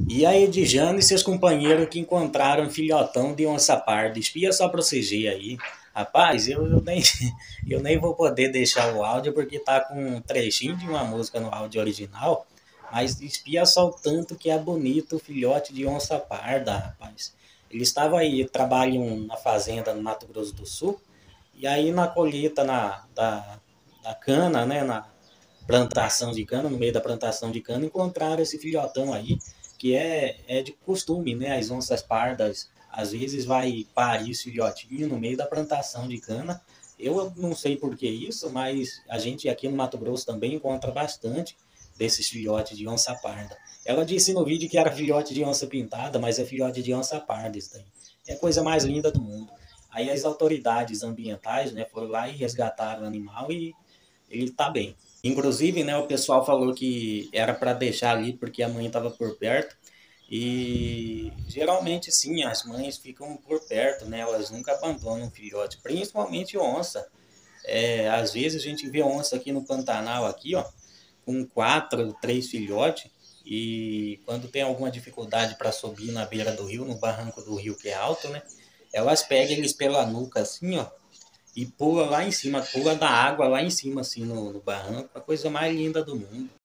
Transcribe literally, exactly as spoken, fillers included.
E a Edjane e seus companheiros que encontraram um filhotão de onça parda. Espia só pra você ver aí. Rapaz, eu, eu nem, eu nem vou poder deixar o áudio porque tá com um trechinho de uma música no áudio original. Mas espia só o tanto que é bonito o filhote de onça parda, rapaz. Ele estava aí, trabalham na fazenda no Mato Grosso do Sul. E aí na colheita na, da, da cana, né, na plantação de cana, no meio da plantação de cana, encontraram esse filhotão aí, que é, é de costume, né? As onças pardas às vezes vai parir esse filhotinho no meio da plantação de cana. Eu não sei por que isso, mas a gente aqui no Mato Grosso também encontra bastante desses filhotes de onça parda. Ela disse no vídeo que era filhote de onça pintada, mas é filhote de onça parda isso daí. É a coisa mais linda do mundo. Aí as autoridades ambientais, né, foram lá e resgataram o animal e ele está bem. Inclusive, né, o pessoal falou que era para deixar ali porque a mãe estava por perto. E geralmente sim, as mães ficam por perto, né? Elas nunca abandonam o filhote, principalmente onça. É, às vezes a gente vê onça aqui no Pantanal aqui, ó, com quatro, três filhotes. E quando tem alguma dificuldade para subir na beira do rio, no barranco do rio que é alto, né? Elas pegam eles pela nuca assim, ó, e pula lá em cima, pula da água lá em cima, assim, no, no barranco, a coisa mais linda do mundo.